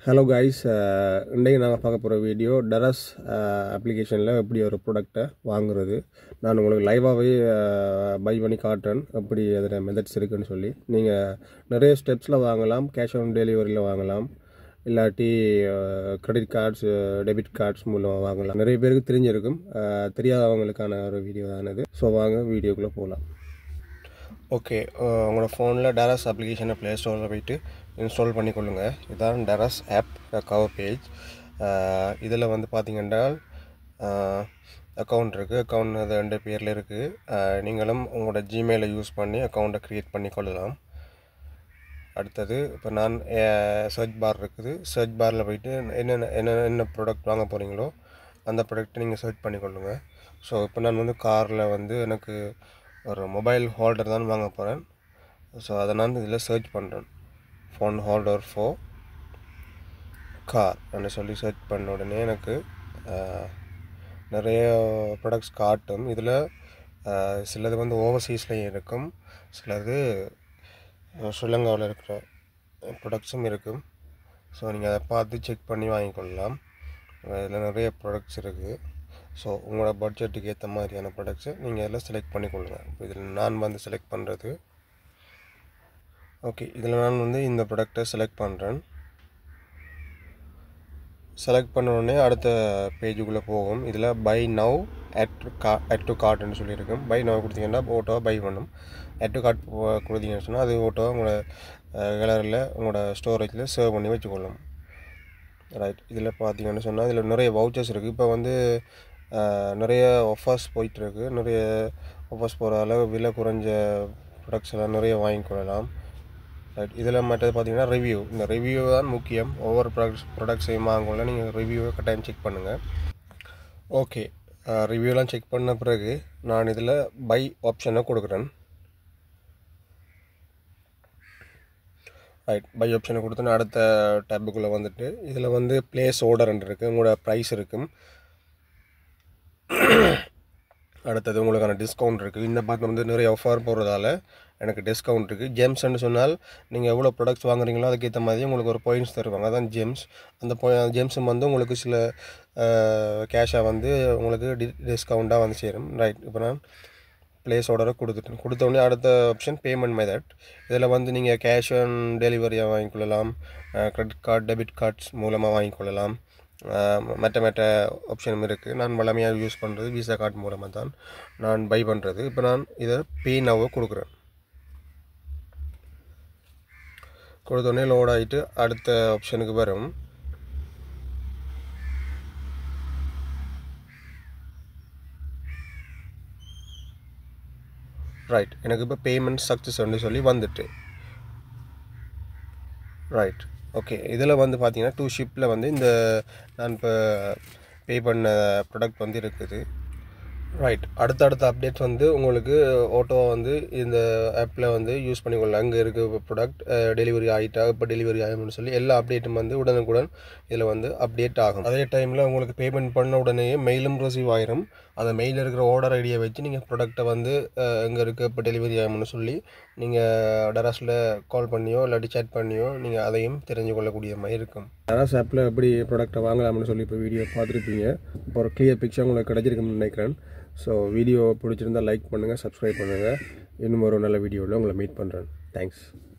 Hello guys, இன்றைக்கு நாங்கள் பார்க்க போகிற வீடியோ டரஸ் அப்ளிகேஷனில் எப்படி ஒரு ப்ராடக்டை வாங்குறது. நான் உங்களுக்கு லைவாகவே பை பண்ணி காட்டுறேன் எப்படி அதில் மெத்தட்ஸ் இருக்குன்னு சொல்லி. நீங்கள் நிறைய ஸ்டெப்ஸில் வாங்கலாம், கேஷ் ஆன் டெலிவரியில் வாங்கலாம், இல்லாட்டி கிரெடிட் கார்ட்ஸ் டெபிட் கார்ட்ஸ் மூலம் வாங்கலாம். நிறைய பேருக்கு தெரிஞ்சிருக்கும், தெரியாதவங்களுக்கான ஒரு வீடியோ தானது. ஸோ வாங்க வீடியோக்குள்ளே போகலாம். ஓகே, உங்களோட ஃபோனில் டரஸ் அப்ளிகேஷனை ப்ளே ஸ்டோரில் போய்ட்டு இன்ஸ்டால் பண்ணிக்கொள்ளுங்கள். இதுதான் டரஸ் ஆப் கவர் பேஜ். இதில் வந்து பார்த்திங்கன்னா அக்கௌண்ட் இருக்குது. அக்கௌண்ட் அது 2 பேரில் இருக்குது. நீங்களும் உங்களோட ஜிமெயிலை யூஸ் பண்ணி அக்கௌண்ட்டை க்ரியேட் பண்ணி கொள்ளலாம். அடுத்தது இப்போ நான் சர்ச் பார் இருக்குது. சர்ச் பாரில் போய்ட்டு என்ன ப்ராடக்ட் வாங்க போகிறீங்களோ அந்த ப்ராடக்ட்டை நீங்கள் சர்ச் பண்ணிக்கொள்ளுங்கள். ஸோ இப்போ நான் வந்து காரில் வந்து எனக்கு ஒரு மொபைல் ஹோல்டர் தான் வாங்க போகிறேன். ஸோ அதை நான் இதில் சர்ச் பண்ணுறேன். ஃபோன் ஹோல்டர் ஃபார் கார் அப்படின்னு சொல்லி சர்ச் பண்ண உடனே எனக்கு நிறைய ப்ராடக்ட்ஸ் காட்டும். இதில் சிலது வந்து ஓவர்சீஸ்லேயும் இருக்கும், சிலது ஸ்ரீலங்காவில் இருக்கிற ப்ராடக்ட்ஸும் இருக்கும். ஸோ நீங்கள் அதை பார்த்து செக் பண்ணி வாங்கிக்கொள்ளலாம். இதில் நிறைய ப்ராடக்ட்ஸ் இருக்குது. ஸோ உங்களோட பட்ஜெட்டுக்கு ஏற்ற மாதிரியான ப்ராடக்ட்ஸை நீங்கள் இதில் செலக்ட் பண்ணிக்கொள்ளுங்கள். இப்போ இதில் நான் வந்து செலக்ட் பண்ணுறது, ஓகே, இதில் நான் வந்து இந்த ப்ராடக்டை செலக்ட் பண்ணுறேன். செலக்ட் பண்ண உடனே அடுத்த பேஜுக்குள்ளே போகும். இதில் பை நவ் அட் டு கார்ட்னு சொல்லியிருக்கேன். பை நவ் கொடுத்தீங்கன்னா ஓட்டோவை பை பண்ணும். அட் டு கார்ட் கொடுத்தீங்கன்னு சொன்னால் அது ஓட்டோவை உங்களோட கேலரியில் உங்களோட ஸ்டோரேஜில் சேவ் பண்ணி வச்சுக்கொள்ளும். ரைட், இதில் பார்த்தீங்கன்னு சொன்னால் இதில் நிறைய வவுச்சர்ஸ் இருக்குது. இப்போ வந்து நிறைய ஆஃபர்ஸ் போயிட்டுருக்கு. நிறைய ஆஃபர்ஸ் போகிற அளவு விலை குறைஞ்ச ப்ராடக்ட்ஸ் எல்லாம் நிறைய வாங்கிக்கொள்ளலாம். ரைட், இதில் மற்றது பார்த்தீங்கன்னா ரிவ்யூ. இந்த ரிவ்யூ தான் முக்கியம். ஒவ்வொரு ப்ராடக்ட்ஸையும் வாங்கல நீங்கள் ரிவ்யூவை கட்டாயம் செக் பண்ணுங்கள். ஓகே, ரிவ்யூலாம் செக் பண்ண பிறகு நான் இதில் பை ஆப்ஷனை கொடுக்குறேன். ரைட், பை ஆப்ஷனை கொடுத்தோன்னா அடுத்த டேப்புக்குள்ளே வந்துட்டு இதில் வந்து ப்ளேஸ் ஆர்டர்ன்னு இருக்குது, உங்களோட ப்ரைஸ் இருக்கும். அடுத்தது உங்களுக்கான டிஸ்கவுண்ட் இருக்குது. இந்த பார்த்து வந்து நிறைய ஆஃபர் போகிறதால எனக்கு டிஸ்கவுண்ட் இருக்குது. ஜெம்ஸ்ன்னு சொன்னால் நீங்கள் எவ்வளோ ப்ராடக்ட்ஸ் வாங்குறீங்களோ அதுக்கேற்ற மாதிரி உங்களுக்கு ஒரு பாயிண்ட்ஸ் தருவாங்க, அதான் ஜெம்ஸ். அந்த ஜெம்ஸும் வந்து உங்களுக்கு சில கேஷாக வந்து உங்களுக்கு டிஸ்கவுண்ட்டாக வந்து சேரும். ரைட், இப்போ நான் ப்ளேஸ் ஆர்டரை கொடுத்தோடனே அடுத்த ஆப்ஷன் பேமெண்ட் மெத்தட். இதில் வந்து நீங்கள் கேஷ் ஆன் டெலிவரியாக வாங்கிக்கொள்ளலாம், கிரெடிட் கார்டு டெபிட் கார்ட்ஸ் மூலமாக வாங்கிக்கொள்ளலாம், மற்ற ஆப்ஷனும் இருக்குது. நான் வழமையாக யூஸ் பண்ணுறது விசா கார்டு மூலமாக தான் நான் பை பண்ணுறது. இப்போ நான் இதை பே நவ்வை கொடுக்குறேன். கொடுத்தோடனே லோட் ஆகிட்டு அடுத்த ஆப்ஷனுக்கு வரும். ரைட், எனக்கு இப்போ பேமெண்ட் சக்ஸஸ்ன்னு சொல்லி வந்துட்டு. ரைட், ஓகே, இதில் வந்து பார்த்தீங்கன்னா 2 ஷிப்பில் வந்து இந்த நான் இப்போ பே பண்ண ப்ராடக்ட் வந்து இருக்குது. ரைட், அடுத்தடுத்த அப்டேட்ஸ் வந்து உங்களுக்கு ஓட்டோவை வந்து இந்த ஆப்பில் வந்து யூஸ் பண்ணிக்கொள்ளலாம். அங்கே இருக்க ப்ராடக்ட் டெலிவரி ஆகிட்டா இப்போ டெலிவரி ஆகும்னு சொல்லி எல்லா அப்டேட்டும் வந்து உடனுக்குடன் இதில் வந்து அப்டேட் ஆகும். அதே டைமில் உங்களுக்கு பேமெண்ட் பண்ண உடனே மெயிலும் ரிசீவ் ஆகிரும். அந்த மெயிலில் இருக்கிற ஆர்டர் ஐடியை வச்சு நீங்கள் ப்ராடக்ட்டை வந்து எங்கே இருக்குது இப்போ டெலிவரி ஆகும்னு சொல்லி நீங்கள் டராஸில் கால் பண்ணியோ இல்லாட்டி சேட் பண்ணியோ நீங்கள் அதையும் தெரிஞ்சு கொள்ளக்கூடிய மாதிரி இருக்கும். டராஸ் ஆப்பில் எப்படி ப்ராடக்ட்டை வாங்கலாம்னு சொல்லி இப்போ வீடியோ பார்த்துருப்பீங்க. இப்போ ஒரு கிளியர் பிக்சர் உங்களுக்கு கிடைச்சிருக்குன்னு நினைக்கிறேன். ஸோ வீடியோ பிடிச்சிருந்தால் லைக் பண்ணுங்கள், சப்ஸ்கிரைப் பண்ணுங்கள். இன்னும் ஒரு நல்ல வீடியோவில் உங்களை மீட் பண்ணுறேன். தேங்க்ஸ்.